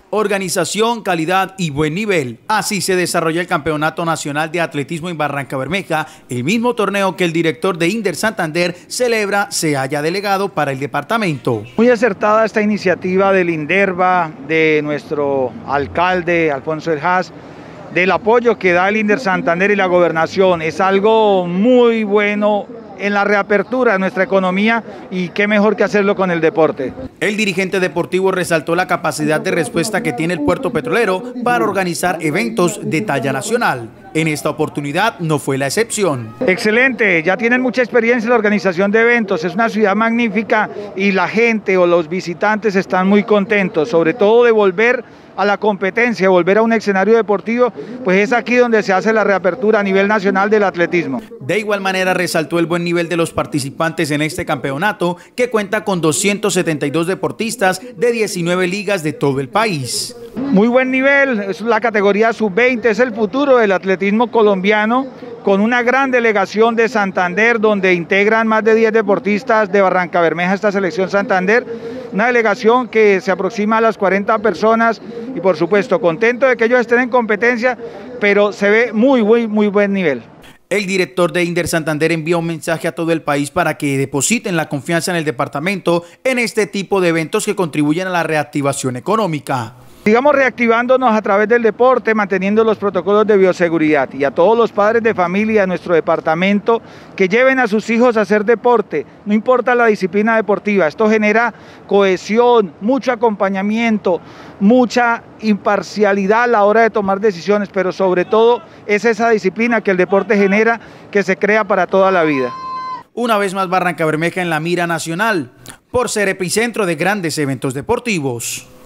Organización, calidad y buen nivel. Así se desarrolla el Campeonato Nacional de Atletismo en Barrancabermeja, el mismo torneo que el director de Inder Santander celebra se haya delegado para el departamento. Muy acertada esta iniciativa del Inderva, de nuestro alcalde Alfonso El Haz, del apoyo que da el Inder Santander y la gobernación. Es algo muy bueno en la reapertura de nuestra economía y qué mejor que hacerlo con el deporte. El dirigente deportivo resaltó la capacidad de respuesta que tiene el puerto petrolero para organizar eventos de talla nacional. En esta oportunidad no fue la excepción. Excelente, ya tienen mucha experiencia en la organización de eventos, es una ciudad magnífica y la gente o los visitantes están muy contentos, sobre todo de volver a la competencia, volver a un escenario deportivo, pues es aquí donde se hace la reapertura a nivel nacional del atletismo. De igual manera resaltó el buen nivel de los participantes en este campeonato, que cuenta con 272 deportistas de 19 ligas de todo el país. Muy buen nivel, es la categoría sub-20, es el futuro del atletismo colombiano, con una gran delegación de Santander, donde integran más de 10 deportistas de Barrancabermeja esta selección Santander, una delegación que se aproxima a las 40 personas y por supuesto contento de que ellos estén en competencia, pero se ve muy buen nivel. El director de Inder Santander envía un mensaje a todo el país para que depositen la confianza en el departamento en este tipo de eventos que contribuyen a la reactivación económica. Sigamos reactivándonos a través del deporte, manteniendo los protocolos de bioseguridad, y a todos los padres de familia de nuestro departamento que lleven a sus hijos a hacer deporte, no importa la disciplina deportiva. Esto genera cohesión, mucho acompañamiento, mucha imparcialidad a la hora de tomar decisiones, pero sobre todo es esa disciplina que el deporte genera, que se crea para toda la vida. Una vez más Barrancabermeja en la mira nacional, por ser epicentro de grandes eventos deportivos.